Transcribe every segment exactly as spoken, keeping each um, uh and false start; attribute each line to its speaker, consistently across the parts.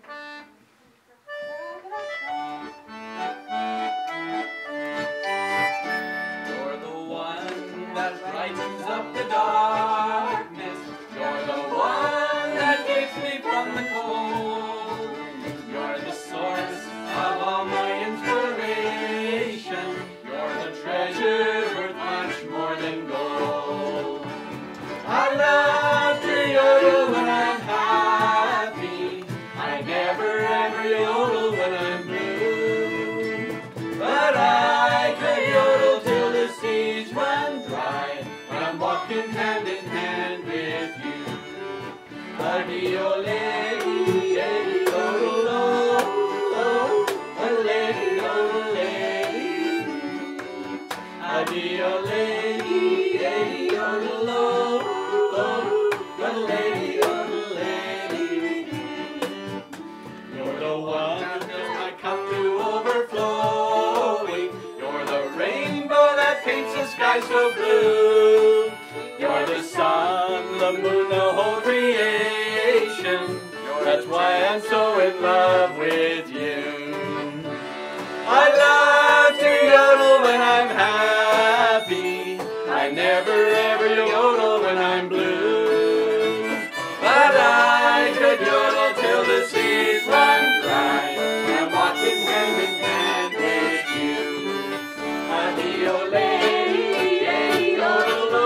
Speaker 1: You're the one that brightens up the darkness. You're the one that keeps me from the cold. You're the source of all my inspiration. You're the treasure worth much more than gold. I love to yodel when I'm happy. I never ever yodel when I'm blue. But I could yodel till the seas run dry when I'm walking hand in hand with you. Addio-lady, yodel-o, a-lady, yodel-lady. Addio-lady, yodel-o, a-lady, yodel-lady. You're the one that fills my cup to overflowing. You're the rainbow that paints the sky so blue. You're the sun, the moon, the whole creation. That's why I'm so in love with you. I love to yodel when I'm happy. I never ever yodel when I'm blue. But I could yodel till the seas run dry. I'm walking hand in hand with you. Addio-lady, yodel-o,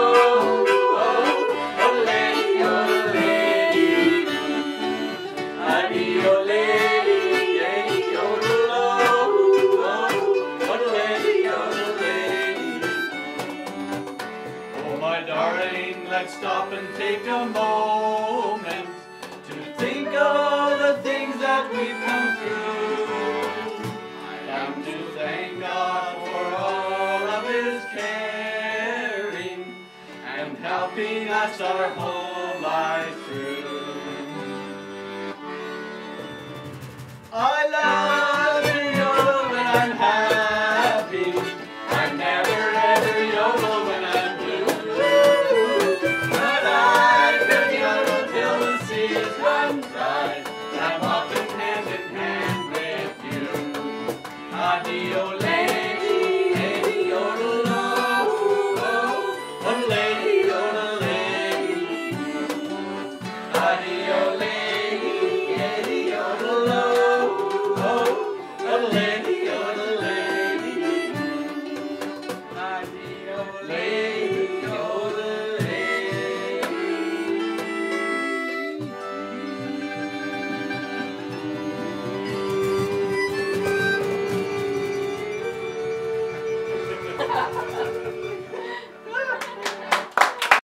Speaker 1: a-lady, yodel-lady. Addio-lady, yodel-o, a-lady, yodel-lady. Oh, my darling, let's stop and take a moment to think of all the things that we've come through. I'm to thank God for all of His caring and helping us our whole life through. I love to yodel when I'm happy. I never ever yodel when I'm blue. But I could yodel till the seas run dry. I'm walking hand in hand with you. Addio-lady.